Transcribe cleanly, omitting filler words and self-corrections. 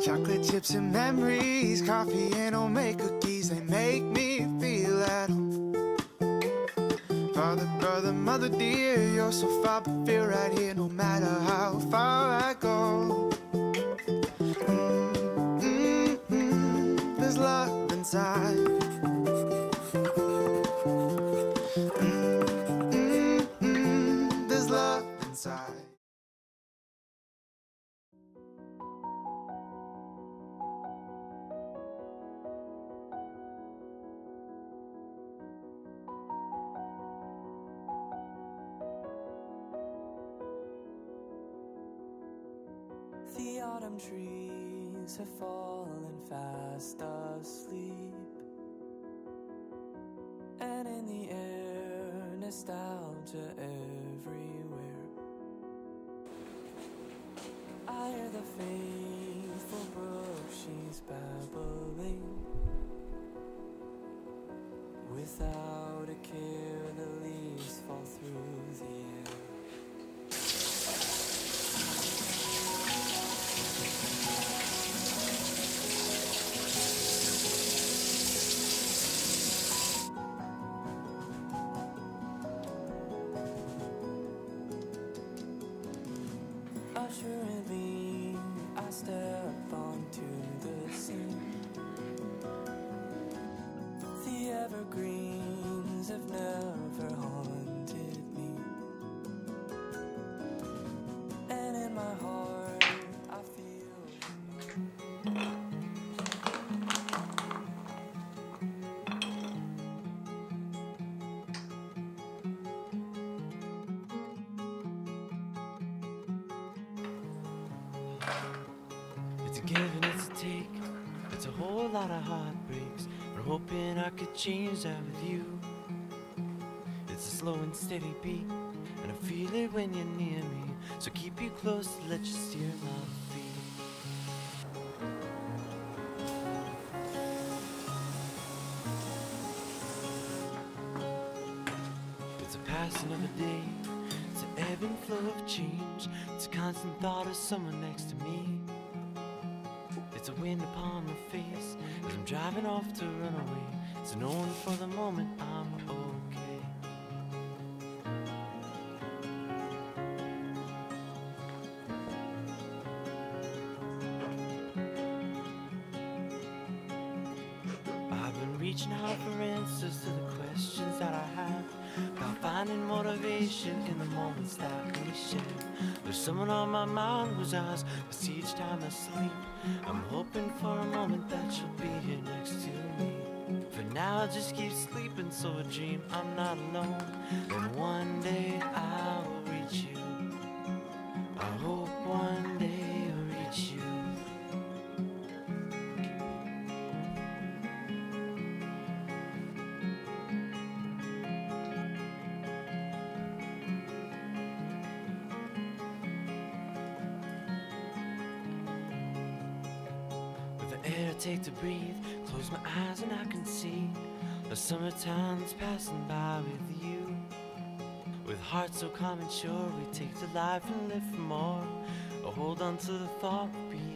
Chocolate chips and memories, coffee and homemade cookies, they make me feel at home. Father, brother, mother dear, you're so far but feel right here no matter how far I go. There's love inside. There's love inside. The autumn trees have fallen fast asleep, and in the air, nostalgia everywhere. I hear the faithful brook, she's babbling. Without a care, the leaves fall through the air. Assuredly, I step onto the scene. The evergreens have never haunted me, and in my heart I feel. It's a give and it's a take. It's a whole lot of heartbreaks, but hoping I could change that with you. It's a slow and steady beat, and I feel it when you're near me. So keep you close to let you steer my feet. It's a passing of a day. It's an ebb and flow of change. It's a constant thought of someone next to me. It's a wind upon my face as I'm driving off to run away. So knowing for the moment I'm okay. I've been reaching out for answers to the questions that I have, about finding motivation in the moments that we share. There's someone on my mind whose eyes I see each time I sleep. I'm hoping for a moment that you'll be here next to me. For now I just keep sleeping, so I dream I'm not alone. And one day I will reach you. I hope one day I'll reach you. Air I take to breathe, close my eyes and I can see the summertime's passing by with you. With hearts so calm and sure, we take to life and live for more, or hold on to the thought of being